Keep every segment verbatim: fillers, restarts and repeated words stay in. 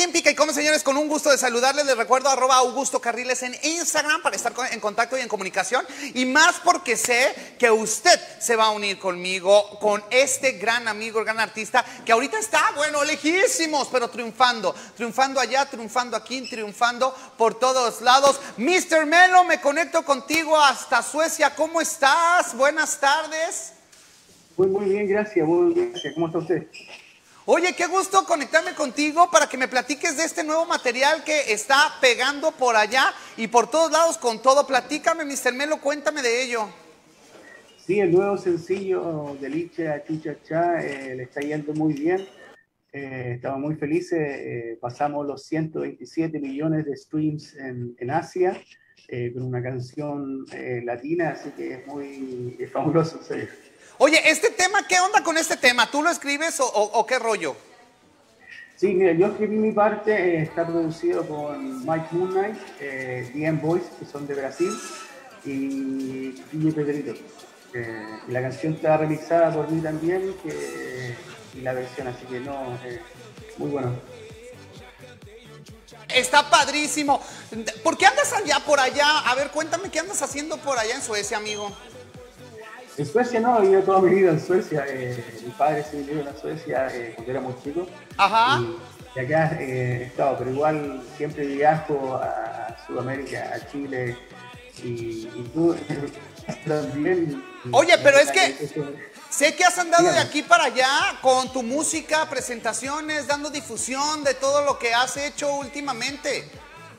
bien, pica y come, señores, con un gusto de saludarles. Les recuerdo arroba Augusto Carriles en Instagram para estar en contacto y en comunicación. Y más porque sé que usted se va a unir conmigo, con este gran amigo, el gran artista, que ahorita está, bueno, lejísimos, pero triunfando. Triunfando allá, triunfando aquí, triunfando por todos lados. mister Melo, me conecto contigo hasta Suecia. ¿Cómo estás? Buenas tardes. Muy, muy bien, gracias, muy bien, gracias. ¿Cómo está usted? Oye, qué gusto conectarme contigo para que me platiques de este nuevo material que está pegando por allá y por todos lados con todo. Platícame, mister Melo, cuéntame de ello. Sí, el nuevo sencillo de Licha Chucha Cha eh, le está yendo muy bien. Eh, estamos muy felices. Eh, pasamos los ciento veintisiete millones de streams en, en Asia eh, con una canción eh, latina, así que es muy es fabuloso. ¿Sí? Oye, este tema, ¿qué onda con este tema? ¿Tú lo escribes o, o, o qué rollo? Sí, mira, yo escribí mi parte, eh, está producido con Mike Moonlight, eh, D M Boys, que son de Brasil, y D J Pedrito. Eh, y la canción está remixada por mí también, que, y la versión, así que no, eh, muy bueno. Está padrísimo. ¿Por qué andas allá por allá? A ver, cuéntame qué andas haciendo por allá en Suecia, amigo. En Suecia no, he vivido toda mi vida en Suecia. Eh, mi padre se vivió en Suecia eh, cuando era muy chico. Ajá. Y, y acá eh, he estado, pero igual siempre viajo a, a Sudamérica, a Chile. Y, y tú también. Oye, pero es que eso, sé que has andado dígame. de aquí para allá con tu música, presentaciones, dando difusión de todo lo que has hecho últimamente.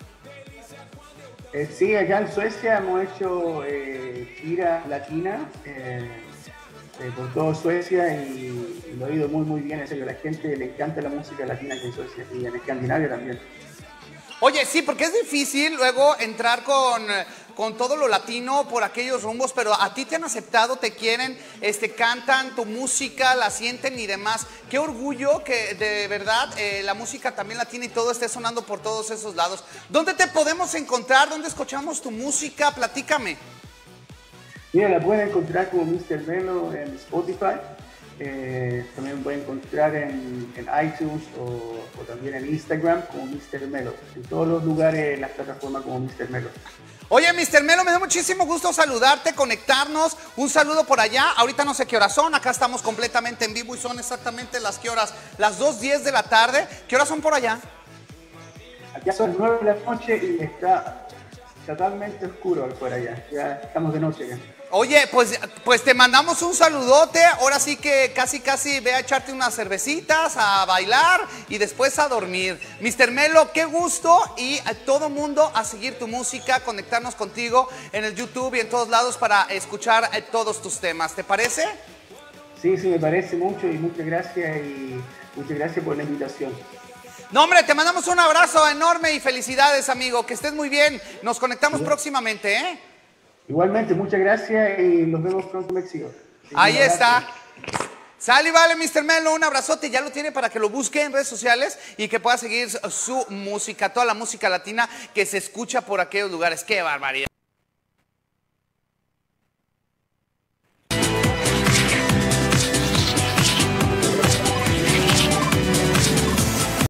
Eh, sí, allá en Suecia hemos hecho eh, gira latina eh, eh, por toda Suecia y, y lo ha ido muy muy bien, en serio, a la gente le encanta la música latina aquí en Suecia y en Escandinavia también. Oye, sí, porque es difícil luego entrar con, con todo lo latino por aquellos rumbos, pero a ti te han aceptado, te quieren, este, cantan tu música, la sienten y demás. Qué orgullo que de verdad eh, la música también latina y todo esté sonando por todos esos lados. ¿Dónde te podemos encontrar? ¿Dónde escuchamos tu música? Platícame. Mira, la pueden encontrar como mister Melo en Spotify. Eh, también pueden encontrar en, en iTunes o, o también en Instagram como mister Melo. En todos los lugares, en las plataformas como mister Melo. Oye, mister Melo, me da muchísimo gusto saludarte, conectarnos. Un saludo por allá. Ahorita no sé qué horas son. Acá estamos completamente en vivo y son exactamente las qué horas. Las dos diez de la tarde. ¿Qué horas son por allá? Aquí son nueve de la noche y está totalmente oscuro por allá. Ya estamos de noche ya. Oye, pues, pues te mandamos un saludote. Ahora sí que casi casi ve a echarte unas cervecitas, a bailar y después a dormir. mister Melo, qué gusto, y a todo mundo a seguir tu música, conectarnos contigo en el YouTube y en todos lados para escuchar eh, todos tus temas. ¿Te parece? Sí, sí, me parece mucho y muchas gracias y muchas gracias por la invitación. No, hombre, te mandamos un abrazo enorme y felicidades, amigo. Que estés muy bien. Nos conectamos sí. próximamente, ¿eh? Igualmente, muchas gracias y nos vemos pronto en México. Ahí está. Sale y vale, mister Melo, un abrazote. Ya lo tiene para que lo busque en redes sociales y que pueda seguir su música, toda la música latina que se escucha por aquellos lugares. ¡Qué barbaridad!